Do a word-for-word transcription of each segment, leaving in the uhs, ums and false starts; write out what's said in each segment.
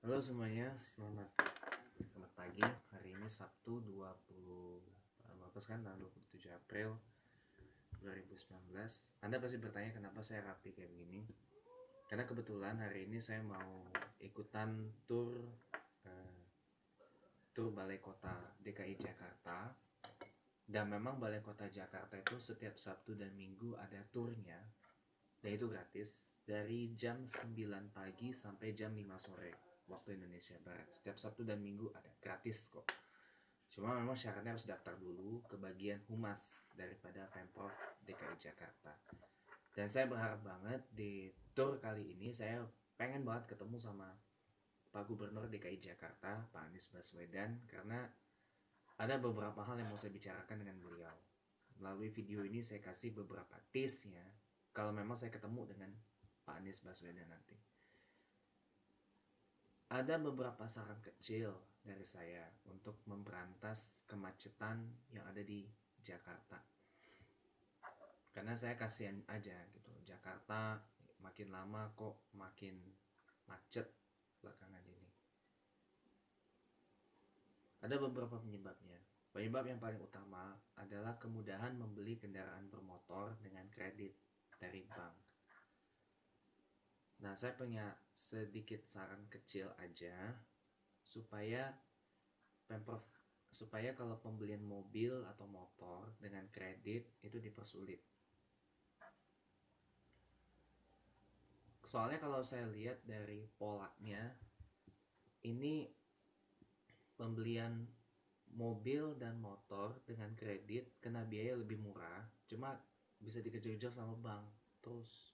Halo semuanya, selamat selamat pagi. Hari ini Sabtu dua puluh Bagus kan tanggal dua puluh tujuh April dua ribu sembilan belas. Anda pasti bertanya kenapa saya rapi kayak begini. Karena kebetulan hari ini saya mau ikutan tur eh, tur Balai Kota D K I Jakarta. Dan memang Balai Kota Jakarta itu setiap Sabtu dan Minggu ada turnya. Dan itu gratis dari jam sembilan pagi sampai jam lima sore waktu Indonesia Barat. Setiap Sabtu dan Minggu ada, gratis kok. Cuma memang syaratnya harus daftar dulu ke bagian humas daripada Pemprov D K I Jakarta. Dan saya berharap banget di tour kali ini saya pengen banget ketemu sama Pak Gubernur D K I Jakarta, Pak Anies Baswedan, karena ada beberapa hal yang mau saya bicarakan dengan beliau. Melalui video ini saya kasih beberapa tips ya, kalau memang saya ketemu dengan Pak Anies Baswedan nanti. Ada beberapa saran kecil dari saya untuk memberantas kemacetan yang ada di Jakarta. Karena saya kasihan aja gitu, Jakarta makin lama kok makin macet belakangan ini. Ada beberapa penyebabnya. Penyebab yang paling utama adalah kemudahan membeli kendaraan bermotor dengan kredit dari bank. Nah, saya punya sedikit saran kecil aja supaya Pemprov supaya kalau pembelian mobil atau motor dengan kredit itu dipersulit. Soalnya kalau saya lihat dari polanya, ini pembelian mobil dan motor dengan kredit kena biaya lebih murah, cuma bisa dikejar-kejar sama bank terus.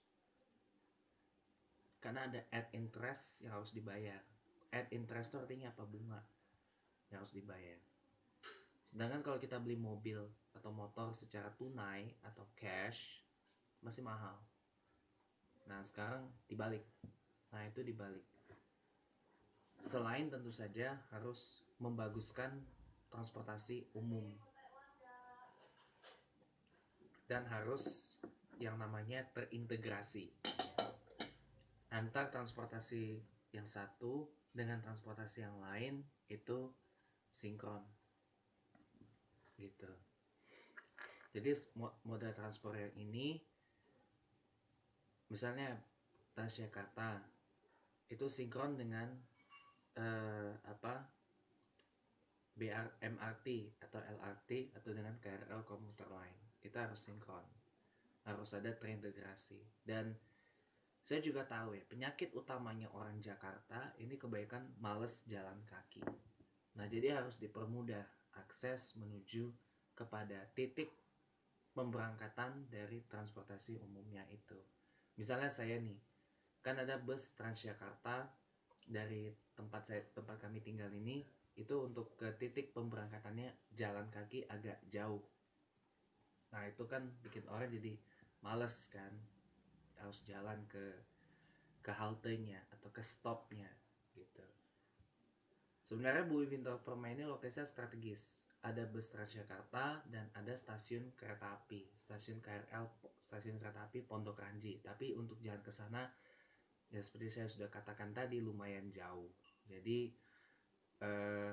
Karena ada add interest yang harus dibayar. Add interest itu artinya apa? Bunga yang harus dibayar. Sedangkan kalau kita beli mobil atau motor secara tunai atau cash masih mahal. Nah sekarang dibalik. Nah itu dibalik. Selain tentu saja harus membaguskan transportasi umum dan harus yang namanya terintegrasi antar transportasi yang satu dengan transportasi yang lain itu sinkron gitu. Jadi moda transport yang ini misalnya Transjakarta itu sinkron dengan eh, apa B R, M R T atau L R T atau dengan K R L komuter lain. Itu harus sinkron, harus ada terintegrasi. Dan saya juga tahu ya, penyakit utamanya orang Jakarta ini kebaikan males jalan kaki. Nah jadi harus dipermudah akses menuju kepada titik pemberangkatan dari transportasi umumnya itu. Misalnya saya nih, kan ada bus Transjakarta dari tempat saya tempat kami tinggal ini, itu untuk ke titik pemberangkatannya jalan kaki agak jauh. Nah itu kan bikin orang jadi males kan, harus jalan ke ke haltenya atau ke stopnya gitu. Sebenarnya Bumi Pintar Permai ini lokasinya strategis. Ada bus Transjakarta dan ada stasiun kereta api, stasiun K R L, stasiun kereta api Pondok Ranji. Tapi untuk jalan ke sana ya seperti saya sudah katakan tadi lumayan jauh. Jadi eh,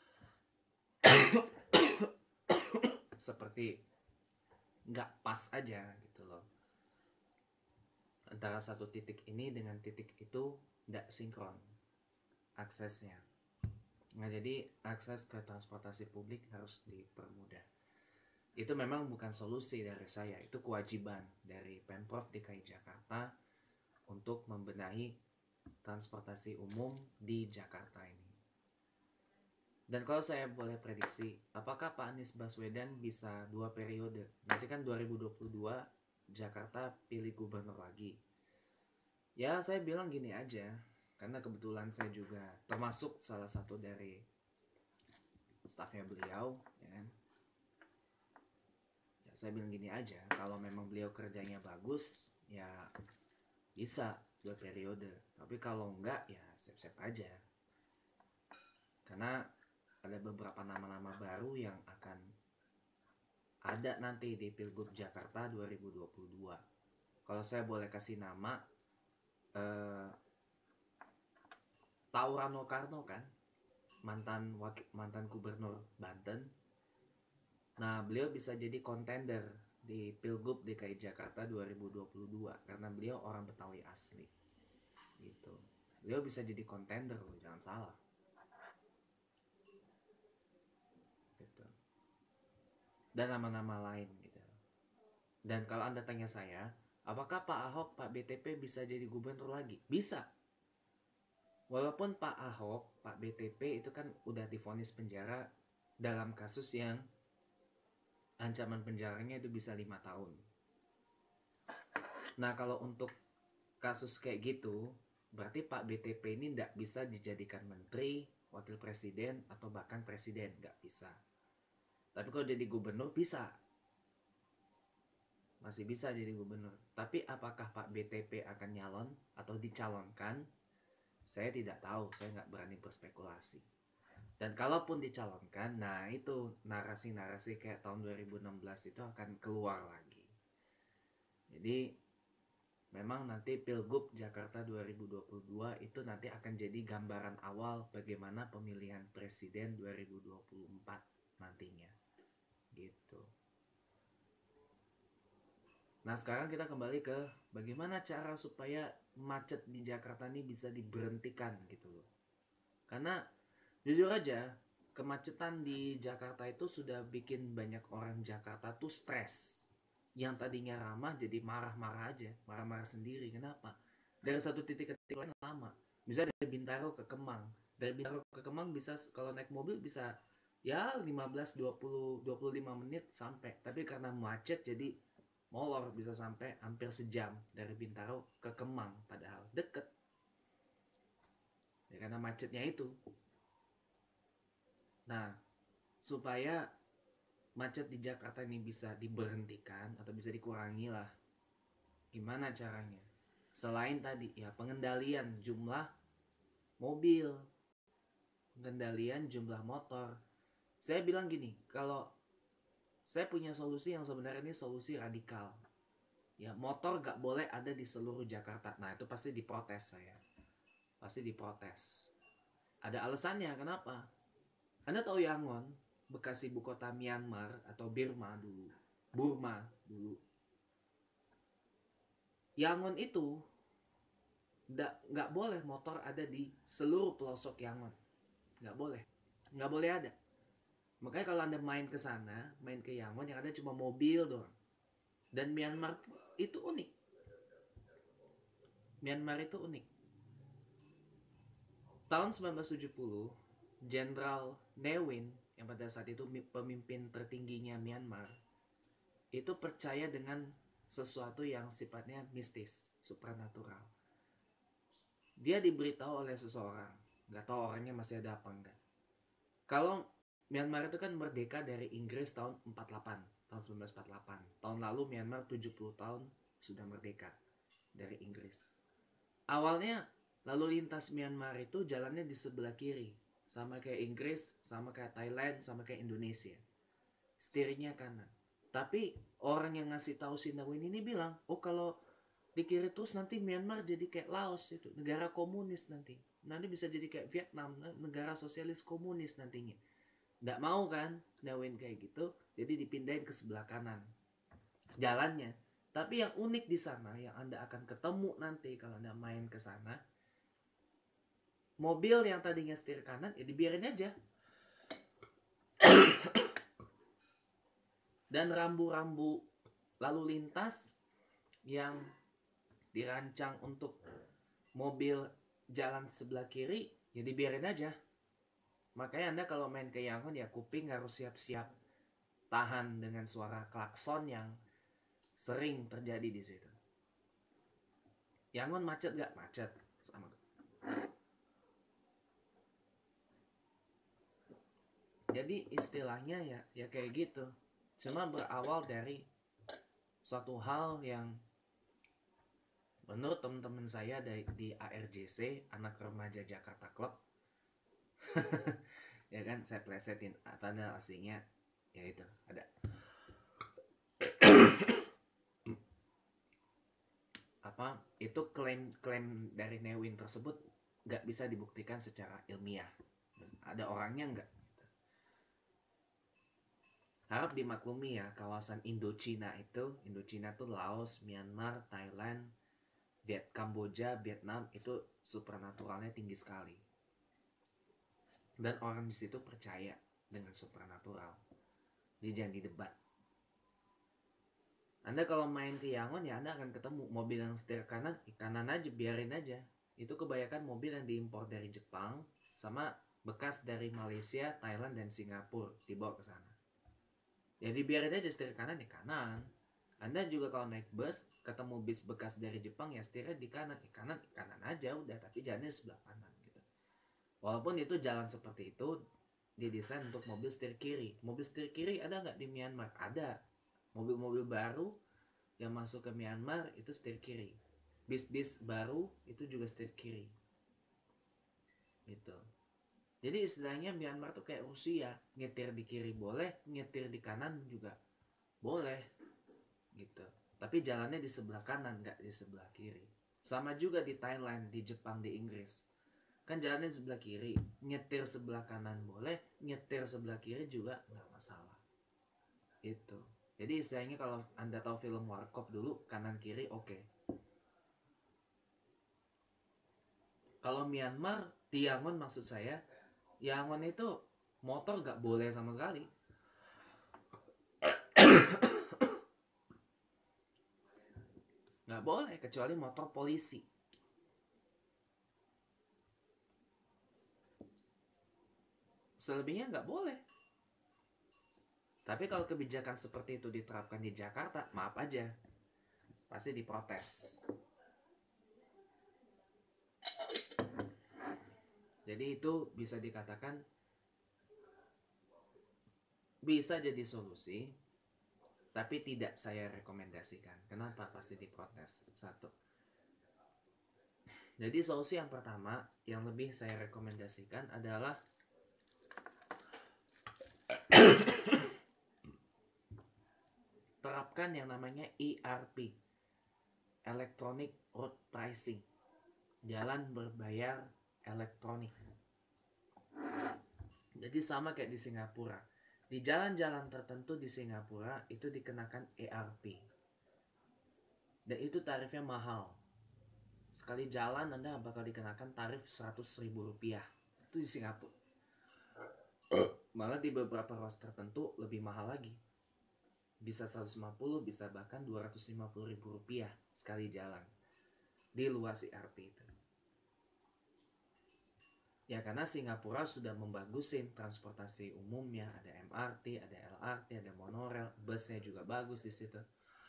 seperti nggak pas aja gitu loh. Antara satu titik ini dengan titik itu nggak sinkron aksesnya. Nah jadi akses ke transportasi publik harus dipermudah. Itu memang bukan solusi dari saya, itu kewajiban dari Pemprov D K I Jakarta untuk membenahi transportasi umum di Jakarta ini. Dan kalau saya boleh prediksi, apakah Pak Anies Baswedan bisa dua periode? Nanti kan dua ribu dua puluh dua Jakarta pilih gubernur lagi. Ya saya bilang gini aja, karena kebetulan saya juga termasuk salah satu dari stafnya beliau ya kan? Ya saya bilang gini aja, kalau memang beliau kerjanya bagus ya bisa dua periode, tapi kalau enggak ya siap-siap aja, karena ada beberapa nama-nama baru yang akan ada nanti di Pilgub Jakarta dua ribu dua puluh dua. Kalau saya boleh kasih nama, eh, tahu Rano Karno kan, mantan wakil, mantan gubernur Banten. Nah, beliau bisa jadi kontender di Pilgub D K I Jakarta dua ribu dua puluh dua karena beliau orang Betawi asli. Gitu. Beliau bisa jadi kontender loh, jangan salah. Gitu. Dan nama-nama lain gitu. Dan kalau Anda tanya saya, apakah Pak Ahok, Pak B T P bisa jadi gubernur lagi? Bisa. Walaupun Pak Ahok, Pak B T P itu kan udah divonis penjara dalam kasus yang ancaman penjaranya itu bisa lima tahun. Nah, kalau untuk kasus kayak gitu, berarti Pak B T P ini tidak bisa dijadikan menteri, wakil presiden, atau bahkan presiden. Nggak bisa. Tapi kalau jadi gubernur, bisa. Masih bisa jadi gubernur. Tapi apakah Pak B T P akan nyalon atau dicalonkan? Saya tidak tahu. Saya nggak berani berspekulasi. Dan kalaupun dicalonkan, nah itu narasi-narasi kayak tahun dua ribu enam belas itu akan keluar lagi. Jadi memang nanti Pilgub Jakarta dua ribu dua puluh dua itu nanti akan jadi gambaran awal bagaimana pemilihan presiden dua ribu dua puluh empat nantinya. Gitu. Nah, sekarang kita kembali ke bagaimana cara supaya macet di Jakarta ini bisa diberhentikan gitu loh. Karena jujur aja, kemacetan di Jakarta itu sudah bikin banyak orang Jakarta tuh stres. Yang tadinya ramah jadi marah-marah aja, marah-marah sendiri. Kenapa? Dari satu titik ke titik lain lama. Bisa dari Bintaro ke Kemang. Dari Bintaro ke Kemang bisa kalau naik mobil bisa ya lima belas, dua puluh, dua puluh lima menit sampai. Tapi karena macet jadi molor bisa sampai hampir sejam dari Bintaro ke Kemang, padahal deket. Ya, karena macetnya itu. Nah, supaya macet di Jakarta ini bisa diberhentikan atau bisa dikurangi lah, gimana caranya? Selain tadi ya pengendalian jumlah mobil, pengendalian jumlah motor. Saya bilang gini, kalau saya punya solusi yang sebenarnya ini solusi radikal. Ya, motor gak boleh ada di seluruh Jakarta. Nah, itu pasti diprotes saya. Pasti diprotes. Ada alasannya, kenapa? Anda tahu Yangon, bekas ibu kota Myanmar atau Burma dulu. Burma dulu. Yangon itu gak boleh motor ada di seluruh pelosok Yangon. Gak boleh. Gak boleh ada. Makanya kalau Anda main ke sana, main ke Yangon, yang ada cuma mobil doang. Dan Myanmar itu unik. Myanmar itu unik. Tahun sembilan belas tujuh puluh, Jenderal Ne Win yang pada saat itu pemimpin tertingginya Myanmar itu percaya dengan sesuatu yang sifatnya mistis, supranatural. Dia diberitahu oleh seseorang, nggak tahu orangnya masih ada apa enggak. Kalau Myanmar itu kan merdeka dari Inggris tahun empat puluh delapan, tahun seribu sembilan ratus empat puluh delapan. Tahun lalu Myanmar tujuh puluh tahun sudah merdeka dari Inggris. Awalnya lalu lintas Myanmar itu jalannya di sebelah kiri, sama kayak Inggris, sama kayak Thailand, sama kayak Indonesia. Setirnya kanan. Tapi orang yang ngasih tahu si Ne Win ini bilang, oh kalau di kiri terus nanti Myanmar jadi kayak Laos itu, negara komunis nanti. Nanti bisa jadi kayak Vietnam, negara sosialis komunis nantinya. Nggak mau kan Ne Win kayak gitu, jadi dipindahin ke sebelah kanan jalannya. Tapi yang unik di sana, yang Anda akan ketemu nanti kalau Anda main ke sana, mobil yang tadinya setir kanan ya dibiarin aja. Dan rambu-rambu lalu lintas yang dirancang untuk mobil jalan sebelah kiri ya dibiarin aja. Makanya Anda kalau main ke Yangon ya kuping harus siap-siap tahan dengan suara klakson yang sering terjadi di situ. Yangon macet gak? Macet. Sama. Jadi istilahnya ya ya kayak gitu. Cuma berawal dari suatu hal yang menurut teman-teman saya di, di A R J C, Anak Remaja Jakarta Club. Ya kan, saya plesetin pada aslinya ya itu ada. Apa itu klaim-klaim dari Ne Win tersebut nggak bisa dibuktikan secara ilmiah. Ada orangnya nggak? Harap dimaklumi ya, kawasan Indochina itu, Indochina tuh Laos, Myanmar, Thailand, Viet, Kamboja, Vietnam, itu supernaturalnya tinggi sekali. Dan orang di situ percaya dengan supernatural. Jadi jangan didebat. Anda kalau main ke Yangon ya Anda akan ketemu mobil yang setir kanan, kanan aja, biarin aja. Itu kebanyakan mobil yang diimpor dari Jepang sama bekas dari Malaysia, Thailand, dan Singapura dibawa ke sana. Jadi biarin aja setir kanan di kanan. Anda juga kalau naik bus ketemu bis bekas dari Jepang ya setirnya di kanan, di kanan, di kanan aja udah, tapi jalannya di sebelah kanan gitu. Walaupun itu jalan seperti itu didesain untuk mobil setir kiri. Mobil setir kiri ada nggak di Myanmar? Ada. Mobil-mobil baru yang masuk ke Myanmar itu setir kiri. Bis-bis baru itu juga setir kiri. Gitu. Jadi istilahnya Myanmar tuh kayak Rusia, nyetir di kiri boleh, nyetir di kanan juga boleh, gitu. Tapi jalannya di sebelah kanan, nggak di sebelah kiri. Sama juga di Thailand, di Jepang, di Inggris. Kan jalannya di sebelah kiri, nyetir sebelah kanan boleh, nyetir sebelah kiri juga nggak masalah. Itu. Jadi istilahnya kalau Anda tahu film Warkop dulu, kanan kiri oke. Okay. Kalau Myanmar, di Yangon maksud saya, Yangon itu motor gak boleh sama sekali. Gak boleh, kecuali motor polisi. Selebihnya gak boleh. Tapi kalau kebijakan seperti itu diterapkan di Jakarta, maaf aja, pasti diprotes. Jadi itu bisa dikatakan bisa jadi solusi, tapi tidak saya rekomendasikan. Kenapa? Pasti diprotes. Satu. Jadi solusi yang pertama yang lebih saya rekomendasikan adalah terapkan yang namanya E R P, Electronic Road Pricing, jalan berbayar elektronik. Jadi sama kayak di Singapura. Di jalan-jalan tertentu di Singapura itu dikenakan E R P. Dan itu tarifnya mahal. Sekali jalan Anda bakal dikenakan tarif seratus ribu rupiah. Itu di Singapura. Malah di beberapa ruas tertentu lebih mahal lagi. Bisa seratus lima puluh, bisa bahkan dua ratus lima puluh ribu rupiah sekali jalan. Di luas E R P itu. Ya karena Singapura sudah membagusin transportasi umumnya, ada M R T, ada L R T, ada monorail, busnya juga bagus di situ.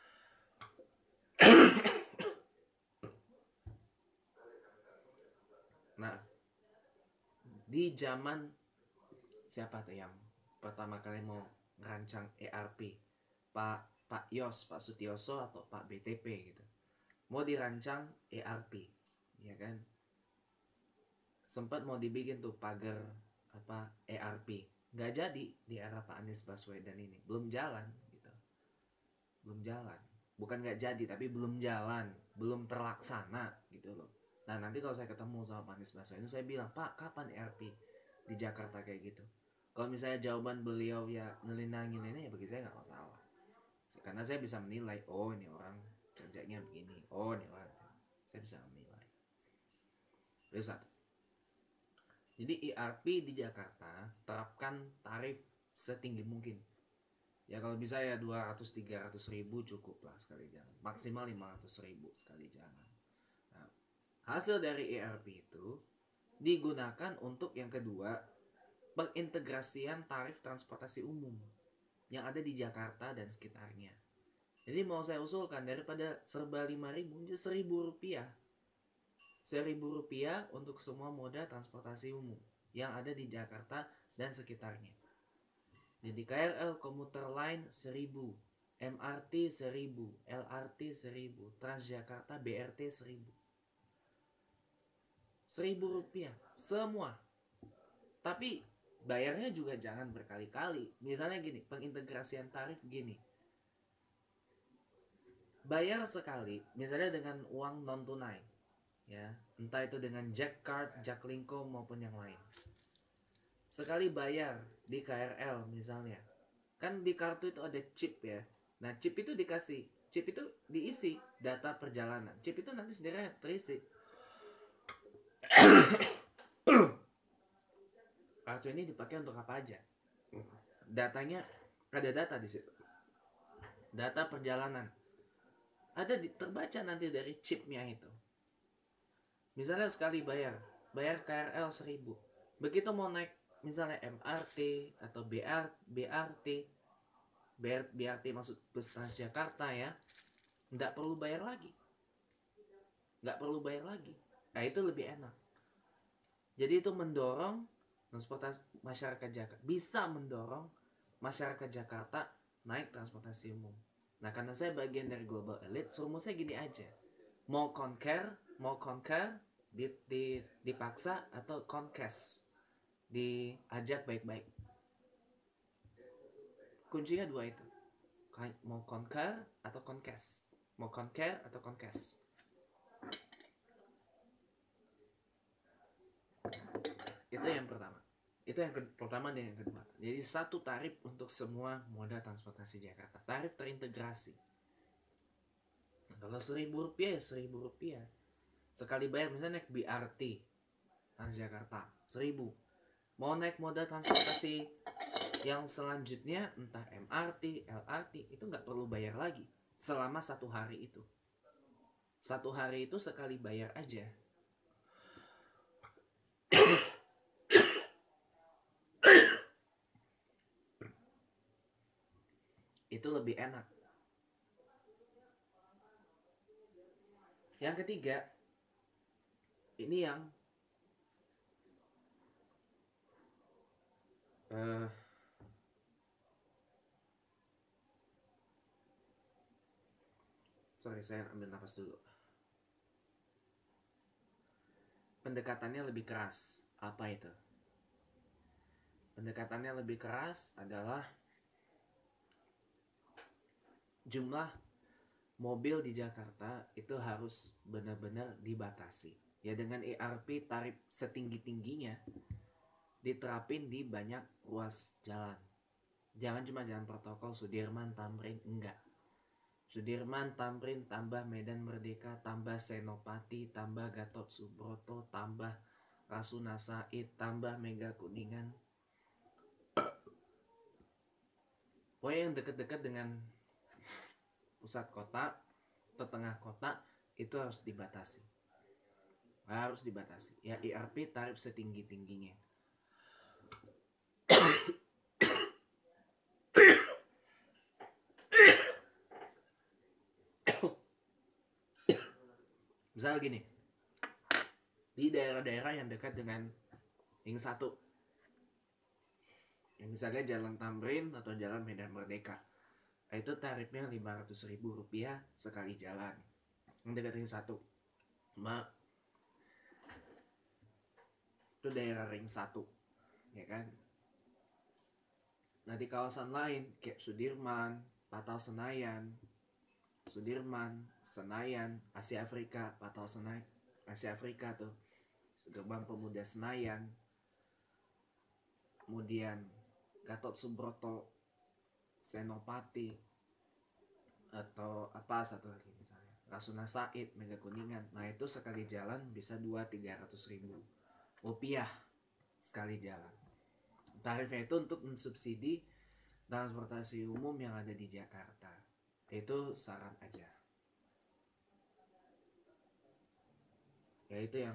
Nah, di zaman siapa tuh yang pertama kali mau merancang E R P? Pak Pak Yos, Pak Sutioso atau Pak B T P gitu. Mau dirancang E R P, ya kan? Sempat mau dibikin tuh pagar apa E R P, nggak jadi di era Pak Anies Baswedan ini, belum jalan gitu, belum jalan, bukan nggak jadi tapi belum jalan, belum terlaksana gitu loh. Nah nanti kalau saya ketemu sama Pak Anies Baswedan saya bilang, Pak kapan E R P di Jakarta kayak gitu? Kalau misalnya jawaban beliau ya ngelina-ngelina ya bagi saya nggak masalah, karena saya bisa menilai, oh ini orang kerjanya begini, oh ini orang, saya bisa menilai. Terus satu. Jadi E R P di Jakarta terapkan tarif setinggi mungkin. Ya kalau bisa ya dua ratus sampai tiga ratus ribu cukup lah sekali jalan. Maksimal lima ratus ribu sekali jalan. Nah, hasil dari E R P itu digunakan untuk yang kedua, pengintegrasian tarif transportasi umum yang ada di Jakarta dan sekitarnya. Jadi mau saya usulkan daripada serba lima ribu, jadi seribu rupiah. Seribu rupiah untuk semua moda transportasi umum yang ada di Jakarta dan sekitarnya. Jadi K R L komuter line seribu, M R T seribu, L R T seribu, Transjakarta B R T seribu. Seribu rupiah semua. Tapi bayarnya juga jangan berkali-kali. Misalnya gini, pengintegrasian tarif gini. Bayar sekali, misalnya dengan uang non tunai. ya, entah itu dengan Jack Card, Jaklingko maupun yang lain. Sekali bayar di K R L misalnya, kan di kartu itu ada chip ya. Nah chip itu dikasih, chip itu diisi data perjalanan. Chip itu nanti sendiri terisi. Kartu ini dipakai untuk apa aja? Datanya ada data di situ. Data perjalanan ada di, terbaca nanti dari chipnya itu. Misalnya sekali bayar, bayar K R L seribu. Begitu mau naik misalnya M R T atau B R, B R T, B R, B R T maksud bus Transjakarta ya, nggak perlu bayar lagi. Nggak perlu bayar lagi. Nah itu lebih enak. Jadi itu mendorong transportasi masyarakat Jakarta, bisa mendorong masyarakat Jakarta naik transportasi umum. Nah karena saya bagian dari global elite, suruh saya gini aja, mau conquer, mau conquer di, di, dipaksa atau conquest, diajak baik-baik. Kuncinya dua itu, mau conquer atau conquest, mau conquer atau conquest. Itu yang pertama. Itu yang ke- pertama dan yang kedua. Jadi satu tarif untuk semua moda transportasi Jakarta. Tarif terintegrasi. Nah, kalau seribu rupiah ya seribu rupiah. Sekali bayar misalnya naik B R T Transjakarta seribu. Mau naik moda transportasi yang selanjutnya entah M R T, L R T itu nggak perlu bayar lagi selama satu hari itu. Satu hari itu sekali bayar aja. Itu lebih enak. Yang ketiga, ini yang uh, sorry saya ambil nafas dulu. Pendekatannya lebih keras. Apa itu? Pendekatannya lebih keras adalah jumlah mobil di Jakarta itu harus benar-benar dibatasi. Ya dengan E R P tarif setinggi-tingginya diterapin di banyak ruas jalan. Jangan cuma jalan protokol Sudirman, Tamrin, enggak. Sudirman, Tamrin, tambah Medan Merdeka, tambah Senopati, tambah Gatot Subroto, tambah Rasuna Said, tambah Mega Kuningan. Pokoknya yang dekat-dekat dengan pusat kota atau tengah kota itu harus dibatasi. Harus dibatasi. Ya E R P tarif setinggi-tingginya. Misal gini, di daerah-daerah yang dekat dengan Ring satu, ya misalnya Jalan Tamrin atau Jalan Medan Merdeka, itu tarifnya lima ratus ribu rupiah sekali jalan. Yang dekat Ring satu, Ma, itu daerah Ring satu, ya kan? Nah di kawasan lain kayak Sudirman, Patal Senayan, Sudirman, Senayan, Asia Afrika, Patal Senayan, Asia Afrika tuh, Gerbang Pemuda Senayan, kemudian Gatot Subroto, Senopati, atau apa satu lagi misalnya Rasuna Said, Mega Kuningan. Nah itu sekali jalan bisa dua tiga ratus ribu rupiah sekali jalan. Tarifnya itu untuk mensubsidi transportasi umum yang ada di Jakarta. Itu saran aja. Ya itu yang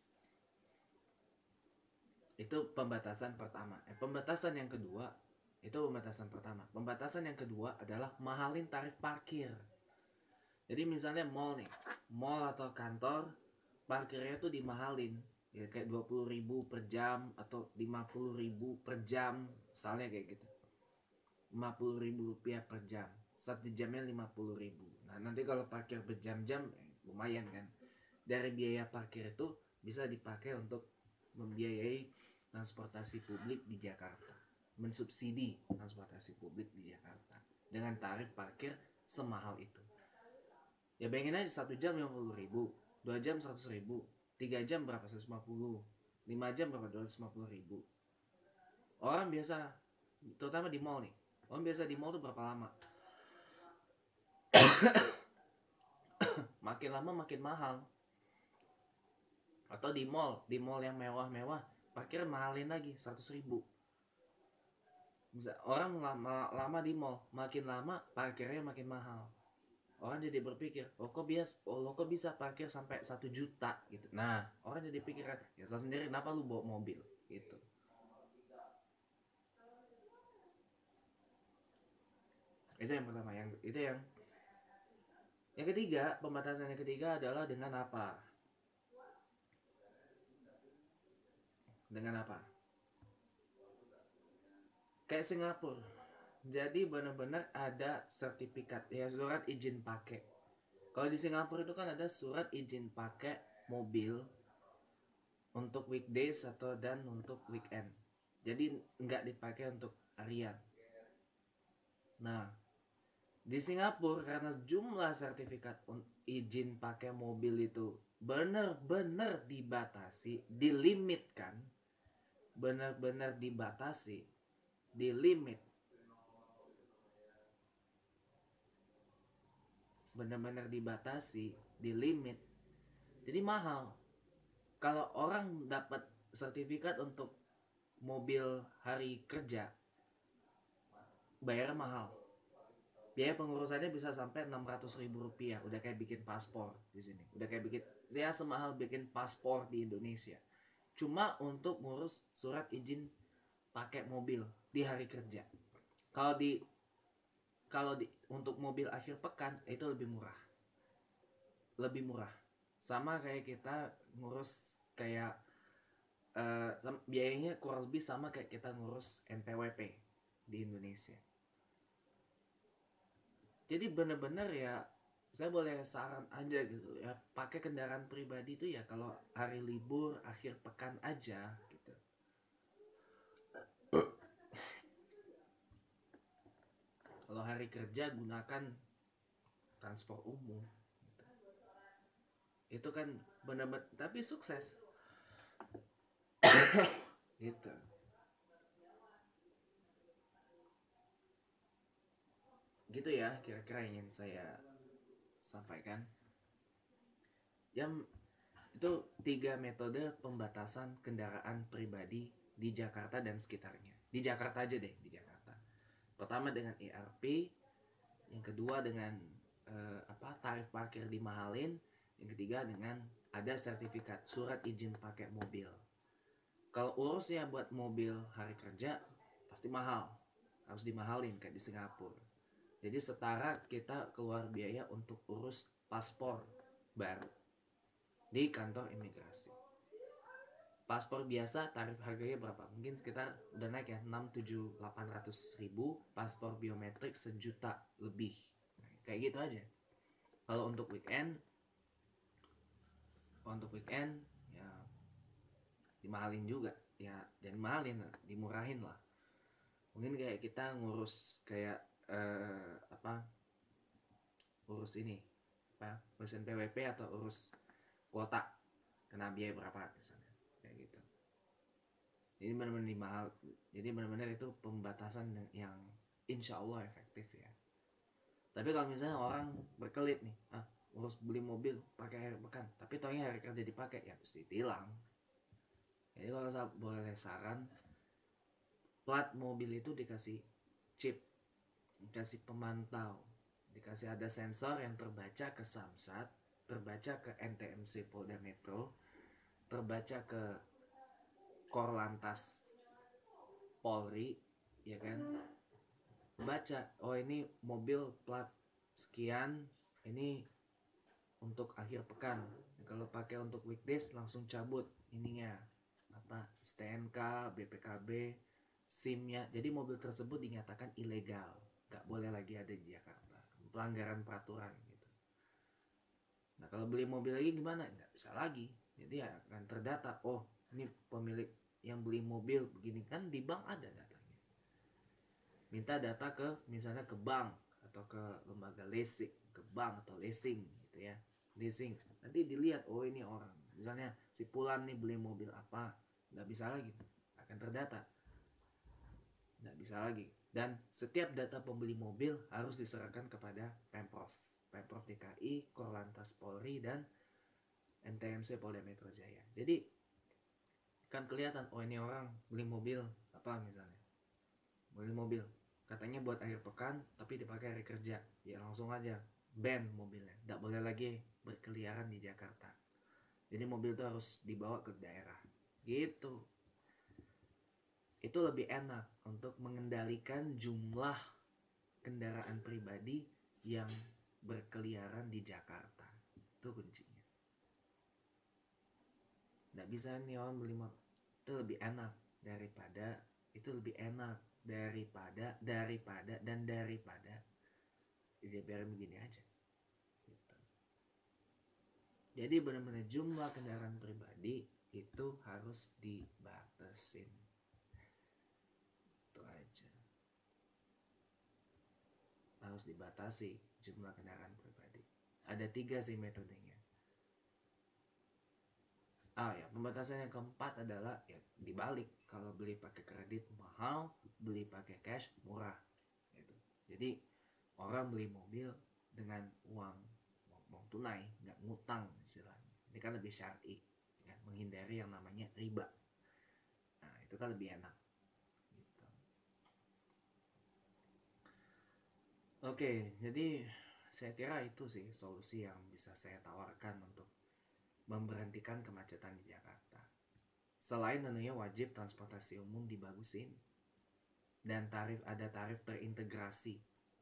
itu pembatasan pertama. Eh, pembatasan yang kedua itu pembatasan pertama. Pembatasan yang kedua adalah mahalin tarif parkir. Jadi misalnya mall nih, mall atau kantor parkirnya tuh dimahalin. Ya kayak dua puluh ribu per jam atau lima puluh ribu per jam, misalnya kayak gitu. lima puluh ribu rupiah per jam. Satu jamnya lima puluh ribu. Nah, nanti kalau parkir berjam-jam eh, lumayan kan. Dari biaya parkir itu bisa dipakai untuk membiayai transportasi publik di Jakarta, mensubsidi transportasi publik di Jakarta dengan tarif parkir semahal itu. Ya bayangin aja satu jam lima puluh ribu, dua jam seratus ribu, tiga jam berapa? seratus lima puluh, lima jam berapa? dua ratus lima puluh ribu. Orang biasa, terutama di mall nih, orang biasa di mall tuh berapa lama? Makin lama makin mahal. Atau di mall, di mall yang mewah-mewah, parkir mahalin lagi seratus ribu. Bisa, orang lama, lama di mall, makin lama parkirnya makin mahal. Orang jadi berpikir, oh kok bias, oh lo kok bisa parkir sampai satu juta gitu. Nah, orang jadi pikir, ya salah sendiri, kenapa lu bawa mobil gitu. Itu yang pertama, yang itu yang yang ketiga, pembatasan yang ketiga adalah dengan apa? Dengan apa? Kayak Singapura. Jadi benar-benar ada sertifikat, ya surat izin pakai. Kalau di Singapura itu kan ada surat izin pakai mobil untuk weekdays atau dan untuk weekend. Jadi nggak dipakai untuk harian. Nah, di Singapura karena jumlah sertifikat izin pakai mobil itu benar-benar dibatasi, dilimitkan, benar-benar dibatasi, dilimit, benar-benar dibatasi, dilimit. Jadi mahal. Kalau orang dapat sertifikat untuk mobil hari kerja, bayarnya mahal. Biaya pengurusannya bisa sampai enam ratus ribu rupiah. Udah kayak bikin paspor di sini. Udah kayak bikin, ya semahal bikin paspor di Indonesia. Cuma untuk ngurus surat izin pakai mobil di hari kerja. Kalau di kalau di untuk mobil akhir pekan itu lebih murah. Lebih murah. Sama kayak kita ngurus kayak uh, biayanya kurang lebih sama kayak kita ngurus N P W P di Indonesia. Jadi bener-bener ya, saya boleh saran aja gitu ya, pakai kendaraan pribadi itu ya kalau hari libur akhir pekan aja gitu. Kalau hari kerja gunakan transport umum gitu. Itu kan bener-bener, tapi sukses gitu. Gitu ya kira-kira yang ingin saya sampaikan. Yang itu tiga metode pembatasan kendaraan pribadi di Jakarta dan sekitarnya. Di Jakarta aja deh, di Jakarta. Pertama dengan E R P, yang kedua dengan eh, apa tarif parkir dimahalin, yang ketiga dengan ada sertifikat surat izin pakai mobil. Kalau urusnya buat mobil hari kerja pasti mahal, harus dimahalin kayak di Singapura. Jadi setara kita keluar biaya untuk urus paspor baru di kantor imigrasi. Paspor biasa tarif harganya berapa? Mungkin sekitar udah naik ya, enam, tujuh, delapan ratus ribu. Paspor biometrik sejuta lebih. Nah, kayak gitu aja. Kalau untuk weekend, untuk weekend ya dimahalin juga. Ya jangan mahalin, dimurahin lah. Mungkin kayak kita ngurus kayak eh, apa? Urus ini, apa? Urus N P W P atau urus kuota, kena biaya berapa misalnya, kayak gitu. Jadi benar-benar mahal. Jadi benar-benar itu pembatasan yang insya Allah efektif ya. Tapi kalau misalnya orang berkelit nih, ah urus beli mobil pakai akhir pekan, tapi taunya hari kerja dipakai, ya pasti tilang. Jadi kalau saya boleh saran, plat mobil itu dikasih chip, dikasih pemantau, dikasih ada sensor yang terbaca ke Samsat, terbaca ke N T M C Polda Metro, terbaca ke Korlantas Polri, ya kan, baca, oh ini mobil plat sekian, ini untuk akhir pekan. Kalau pakai untuk weekdays langsung cabut ininya, apa S T N K, B P K B, SIM-nya. Jadi mobil tersebut dinyatakan ilegal, nggak boleh lagi ada di Jakarta, pelanggaran peraturan gitu. Nah kalau beli mobil lagi gimana? Nggak bisa lagi. Jadi ya akan terdata, oh ini pemilik yang beli mobil begini, kan di bank ada datanya. Minta data ke misalnya ke bank atau ke lembaga leasing, ke bank atau leasing gitu ya. leasing, nanti dilihat, oh ini orang, misalnya si Pulan nih beli mobil apa, nggak bisa lagi, akan terdata, nggak bisa lagi. Dan setiap data pembeli mobil harus diserahkan kepada Pemprov, Pemprov D K I, Korlantas Polri, dan N T M C Polda Metro Jaya. Jadi kan kelihatan, oh ini orang beli mobil apa misalnya, beli mobil katanya buat akhir pekan tapi dipakai hari kerja, ya langsung aja ban mobilnya, nggak boleh lagi berkeliaran di Jakarta. Jadi mobil itu harus dibawa ke daerah gitu. Itu lebih enak untuk mengendalikan jumlah kendaraan pribadi yang berkeliaran di Jakarta. Itu kuncinya. Nggak bisa nih orang beli mobil, itu lebih enak daripada, itu lebih enak daripada daripada dan daripada dia biarin begini aja gitu. Jadi benar-benar jumlah kendaraan pribadi itu harus dibatasin, itu aja, harus dibatasi jumlah kendaraan pribadi. Ada tiga sih metodenya. Ah ya, pembatasan yang keempat adalah ya dibalik, kalau beli pakai kredit mahal, beli pakai cash murah gitu. Jadi orang beli mobil dengan uang uang tunai, nggak ngutang istilahnya. Ini kan lebih syar'i, ya, menghindari yang namanya riba. Nah itu kan lebih enak gitu. Oke, jadi saya kira itu sih solusi yang bisa saya tawarkan untuk memberhentikan kemacetan di Jakarta. Selain tentunya wajib transportasi umum dibagusin dan tarif, ada tarif terintegrasi,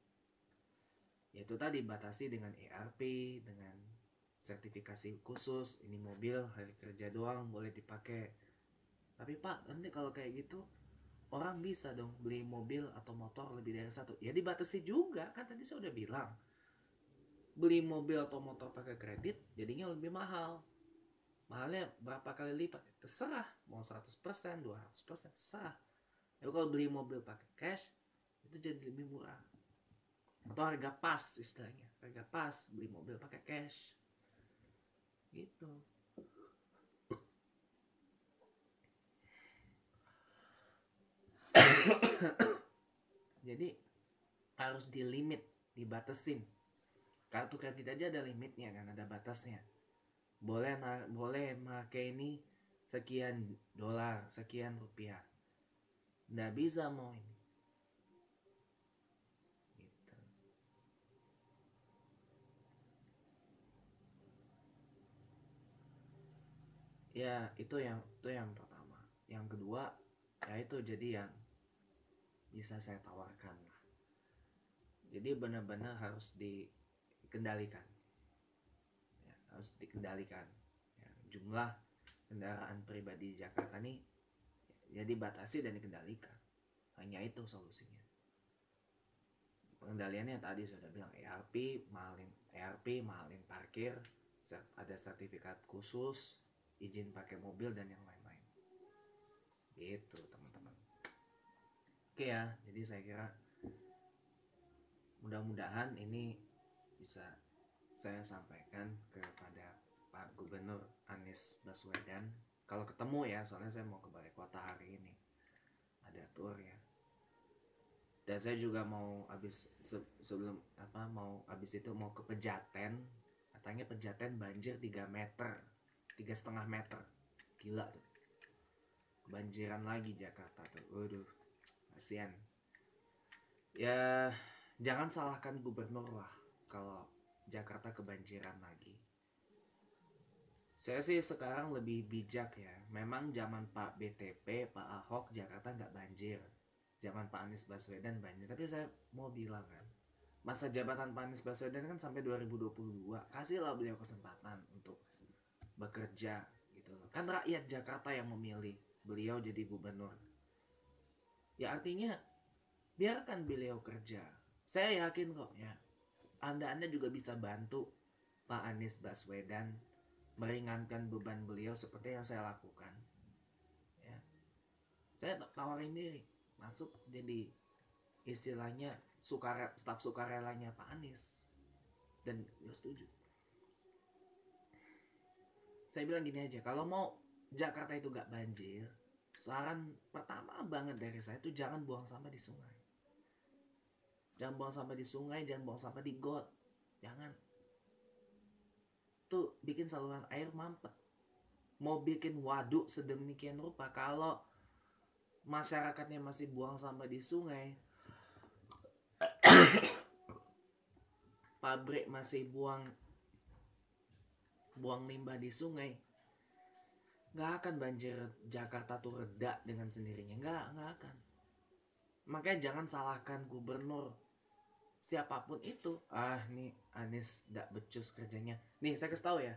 yaitu tadi batasi dengan E R P, dengan sertifikasi khusus, ini mobil hari kerja doang boleh dipakai. Tapi Pak, nanti kalau kayak gitu orang bisa dong beli mobil atau motor lebih dari satu. Ya dibatasi juga, kan tadi saya udah bilang, beli mobil atau motor pakai kredit jadinya lebih mahal. Mahalnya berapa kali lipat, terserah, mau seratus persen, dua ratus persen, terserah. Tapi kalau beli mobil pakai cash itu jadi lebih murah, atau harga pas istilahnya, harga pas beli mobil pakai cash gitu. Jadi harus dilimit, dibatasin. Kartu kredit aja ada limitnya kan, ada batasnya. Boleh boleh pakai ini sekian dolar, sekian rupiah. Nggak bisa mau ini. Gitu. Ya itu yang itu yang pertama. Yang kedua ya itu jadi yang bisa saya tawarkan lah. Jadi benar-benar harus dikendalikan. Ya, harus dikendalikan. Ya, jumlah kendaraan pribadi di Jakarta nih ya dibatasi dan dikendalikan. Hanya itu solusinya. Pengendaliannya tadi sudah bilang E R P, mahalin E R P, mahalin parkir, ada sertifikat khusus, izin pakai mobil dan yang lain-lain. Gitu teman-teman. Oke ya, jadi saya kira mudah-mudahan ini bisa saya sampaikan kepada Pak Gubernur Anies Baswedan. Kalau ketemu ya, soalnya saya mau ke Balai Kota hari ini, ada tour ya. Dan saya juga mau habis sebelum apa mau habis itu mau ke Pejaten. Katanya Pejaten banjir tiga meter, tiga setengah meter, gila tuh. Banjiran lagi Jakarta tuh, waduh, kasian. Ya jangan salahkan gubernur lah kalau Jakarta kebanjiran lagi. Saya sih sekarang lebih bijak ya. Memang zaman Pak B T P, Pak Ahok, Jakarta nggak banjir. Zaman Pak Anies Baswedan banjir. Tapi saya mau bilang kan, masa jabatan Pak Anies Baswedan kan sampai dua ribu dua puluh dua. Kasihlah beliau kesempatan untuk bekerja gitu loh. Kan rakyat Jakarta yang memilih beliau jadi gubernur. Ya artinya biarkan beliau kerja. Saya yakin kok ya, Anda-Anda juga bisa bantu Pak Anies Baswedan meringankan beban beliau seperti yang saya lakukan. Ya. Saya tawarin diri masuk jadi istilahnya sukare, staf sukarelanya Pak Anies, dan dia setuju. Saya bilang gini aja, kalau mau Jakarta itu gak banjir, saran pertama banget dari saya itu jangan buang sampah di sungai. Jangan buang sampah di sungai, jangan buang sampah di got. Jangan. Tuh bikin saluran air mampet. Mau bikin waduk sedemikian rupa, kalau masyarakatnya masih buang sampah di sungai, pabrik masih buang buang limbah di sungai, nggak akan banjir Jakarta tuh reda dengan sendirinya. Nggak, nggak akan. Makanya jangan salahkan gubernur siapapun itu. Ah, nih Anies nggak becus kerjanya. Nih saya kasih tahu ya,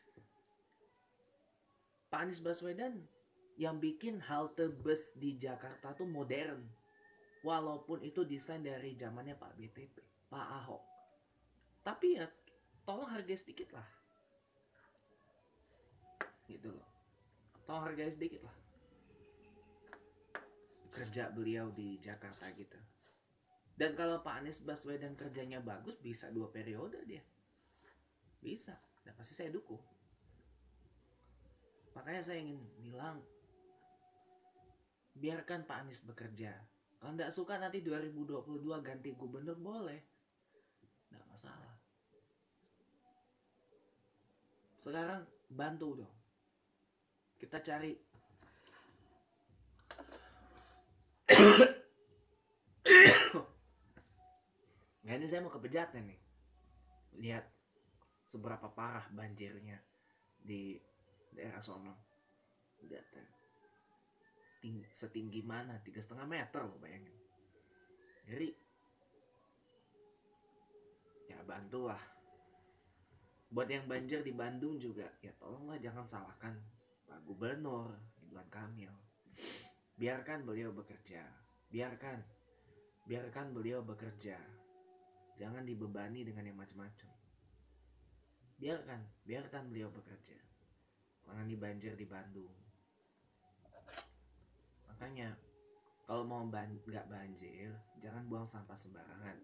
Pak Anies Baswedan yang bikin halte bus di Jakarta tuh modern, walaupun itu desain dari zamannya Pak B T P, Pak Ahok. Tapi ya tolong hargai sedikit lah, gitu loh. Tolong hargai sedikit lah kerja beliau di Jakarta gitu. Dan kalau Pak Anies Baswedan kerjanya bagus, bisa dua periode dia, bisa, dan pasti saya dukung. Makanya saya ingin bilang, biarkan Pak Anies bekerja. Kalau nggak suka nanti dua ribu dua puluh dua ganti gubernur, boleh, nggak masalah. Sekarang bantu dong, kita cari Nah ini saya mau ke Pejaten nih, lihat seberapa parah banjirnya di daerah sono. Lihat Ting- setinggi mana, tiga setengah meter loh, bayangin. Jadi ya bantulah. Buat yang banjir di Bandung juga, ya tolonglah jangan salahkan Pak Gubernur Ridwan Kamil. Biarkan beliau bekerja, biarkan, biarkan beliau bekerja. Jangan dibebani dengan yang macam-macam. Biarkan, biarkan beliau bekerja. Tangani banjir di Bandung. Makanya kalau mau ban- nggak banjir, jangan buang sampah sembarangan.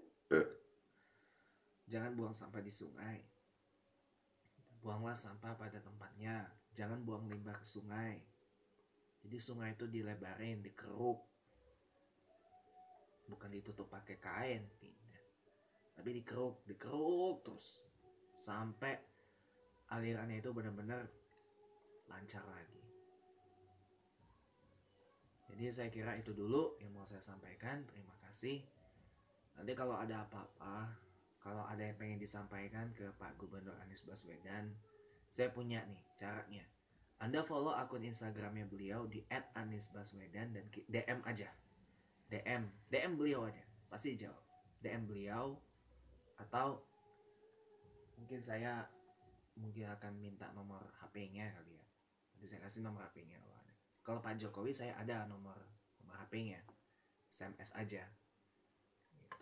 Jangan buang sampah di sungai. Buanglah sampah pada tempatnya. Jangan buang limbah ke sungai. Jadi sungai itu dilebarin, dikeruk, bukan ditutup pakai kain, tidak. Tapi dikeruk, dikeruk terus sampai alirannya itu benar-benar lancar lagi. Jadi saya kira itu dulu yang mau saya sampaikan. Terima kasih. Nanti kalau ada apa-apa, kalau ada yang pengen disampaikan ke Pak Gubernur Anies Baswedan, saya punya nih caranya. Anda follow akun Instagramnya beliau di et anis baswedan dan D M aja. D M, D M beliau aja, pasti jawab. D M beliau, atau mungkin saya mungkin akan minta nomor H P-nya kali ya. Nanti saya kasih nomor H P-nya kalau ada. Kalau Pak Jokowi saya ada nomor nomor H P-nya, S M S aja. Gitu.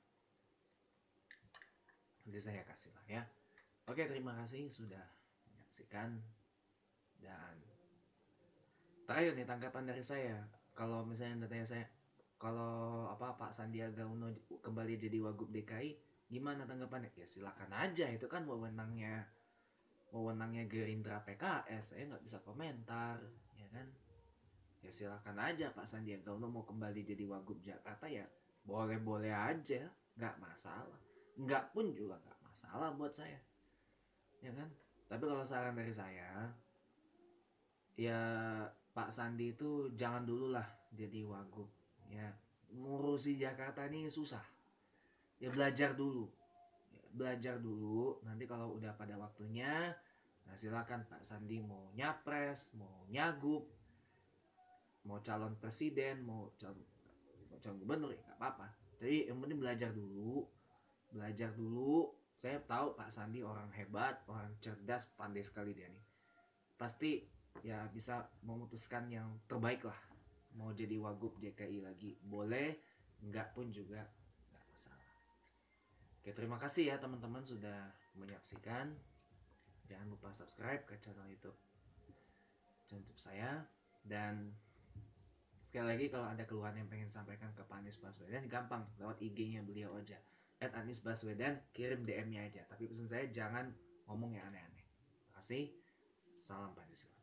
Nanti saya kasih lah ya. Oke, terima kasih sudah menyaksikan. Dan terakhir nih tanggapan dari saya, kalau misalnya tanya saya, kalau apa Pak Sandiaga Uno kembali jadi Wagub D K I, gimana tanggapannya? Ya silakan aja, itu kan wewenangnya wewenangnya Gerindra P K S, saya nggak bisa komentar, ya kan? Ya silakan aja Pak Sandiaga Uno mau kembali jadi Wagub Jakarta, ya boleh-boleh aja, nggak masalah. Nggak pun juga nggak masalah buat saya, ya kan? Tapi kalau saran dari saya, ya Pak Sandi itu jangan dulu lah jadi Wagub, ya ngurusi Jakarta ini susah, ya belajar dulu, ya, belajar dulu. Nanti kalau udah pada waktunya, nah silakan Pak Sandi mau nyapres, mau nyagup, mau calon presiden, mau calon, mau calon gubernur, ya nggak apa-apa. Jadi yang penting belajar dulu, belajar dulu. Saya tahu Pak Sandi orang hebat, orang cerdas, pandai sekali dia nih. Pasti ya bisa memutuskan yang terbaik lah. Mau jadi Wagub D K I lagi boleh, enggak pun juga enggak masalah. Oke, terima kasih ya teman-teman sudah menyaksikan. Jangan lupa subscribe ke channel YouTube channel YouTube saya. Dan sekali lagi kalau ada keluhan yang pengen sampaikan ke Pak Anies Baswedan, gampang lewat I G-nya beliau aja, et anis baswedan, kirim D M-nya aja. Tapi pesan saya jangan ngomong yang aneh-aneh. Terima kasih. Salam Pancasila.